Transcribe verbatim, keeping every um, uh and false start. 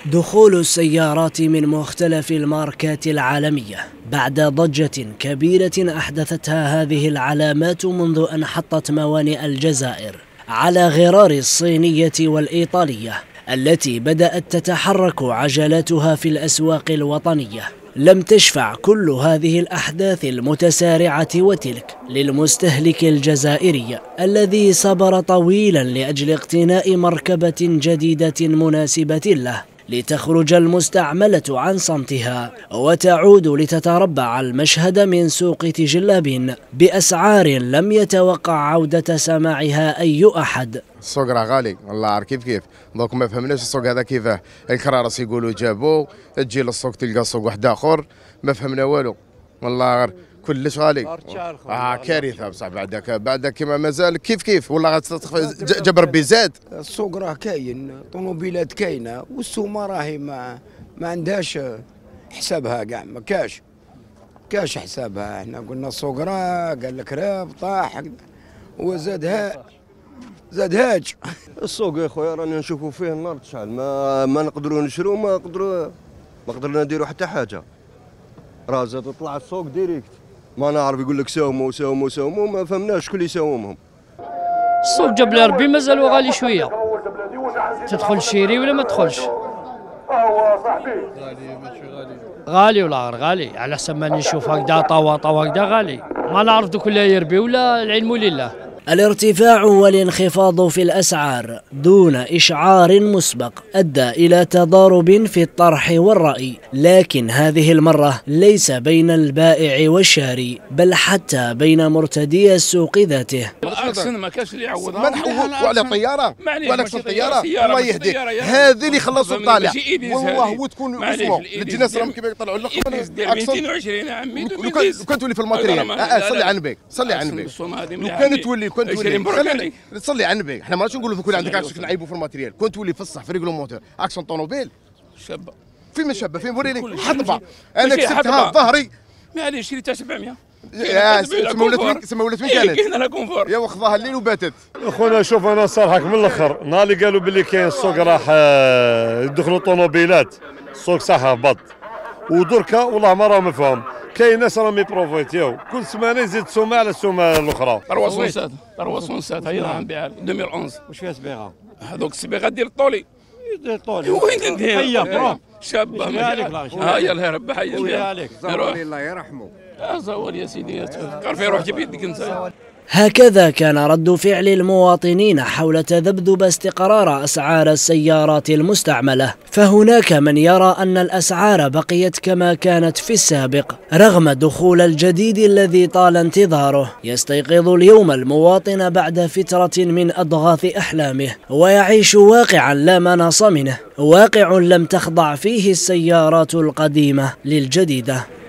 دخول السيارات من مختلف الماركات العالمية بعد ضجة كبيرة أحدثتها هذه العلامات منذ أن حطت موانئ الجزائر على غرار الصينية والإيطالية التي بدأت تتحرك عجلاتها في الأسواق الوطنية. لم تشفع كل هذه الأحداث المتسارعة وتلك للمستهلك الجزائري الذي صبر طويلا لأجل اقتناء مركبة جديدة مناسبة له، لتخرج المستعملة عن صمتها وتعود لتتربع المشهد من سوق تجلاب بأسعار لم يتوقع عودة سماعها أي أحد. السوق راه غالي، والله عارف كيف كيف، دوك ما فهمناش السوق هذا كيفاه. الكرارس يقولوا جابوا، تجي للسوق تلقى سوق واحد آخر، ما فهمنا والو، والله غير كلش غالي. اه كارثه بصح بعدك بعدك كيما مازال كيف كيف، والله جاب ربي زاد. السوق راه كاين، طوموبيلات كاينه، والسومه راهي ما ما عندهاش حسابها كاع، ما كاش كاش حسابها. احنا قلنا السوق راه قال لك راب طاح وزاد ها زاد هاج. السوق يا خويا رانا نشوفوا فيه النار تشعل، ما ما نقدروا نشرو، ما نقدروا ما قدرنا نديروا حتى حاجه. راه زاد طلع السوق ديريكت، ما نعرف يقول لك ساوموا ساوموا ساوموا، ما فهمناش شكون اللي يساومهم. السوق جاب لي ربي مازال غالي شويه، تدخل شيري ولا ما تدخلش؟ غالي ماشي غالي غالي ولا غير غالي، على حسب ما نشوف هكذا طوا طوا هكذا غالي، ما نعرف دوك لا يربي ولا العلم لله. الارتفاع والانخفاض في الأسعار دون إشعار مسبق أدى إلى تضارب في الطرح والرأي، لكن هذه المرة ليس بين البائع والشاري بل حتى بين مرتدي السوق ذاته. ما كاش اللي يعوض ما نحوض وعلى طياره وعلى الطياره، الله يهديك، هذه اللي خلصوا الطالع والله وتكون اسمه الجناس راهم كيما يطلعوا اللقمه مئتين وعشرين عمي. لو كان تولي في الماتريال صلي على النبي صلي على النبي، لو كان تولي كنت تولي صلي على النبي، احنا ماشي نقولوا كل عندك عكس نعيبوا في الماتريال، كنت تولي في الصح في ريغلو موتور اكسون طونوبيل شابه فين ما شابه فين وريني حطبه انا كسبتها ظهري معليش شريتها سبعمية. يا سما ولات وين سما ولات وين كانت؟ كاين لها كونفور يا وخذاها الليل وباتت. اخونا شوف انا صارحك من الاخر، نهار اللي قالوا باللي كاين السوق راح يدخلوا طوموبيلات، السوق صح هبط ودركا والله ما راهم مفهوم. كاين ناس راهم يبروفيتيو كل سمانه يزيد سومه على السومه الاخرى. أربعة سات أربعة سات هي راح نبيعها ألفين وأحد عشر. واش فيها صبيغه؟ هذوك الصبيغه دير الطولي دير الطولي وين ندير؟ هيا شابه ها هي لها ربح هي عليك زوالي الله يرحمه. اه زوال يا سيدي، عرفي روح جيب يدك انت. هكذا كان رد فعل المواطنين حول تذبذب استقرار أسعار السيارات المستعملة، فهناك من يرى أن الأسعار بقيت كما كانت في السابق رغم دخول الجديد الذي طال انتظاره. يستيقظ اليوم المواطن بعد فترة من أضغاث أحلامه ويعيش واقعا لا مناص منه، واقع لم تخضع فيه السيارات القديمة للجديدة.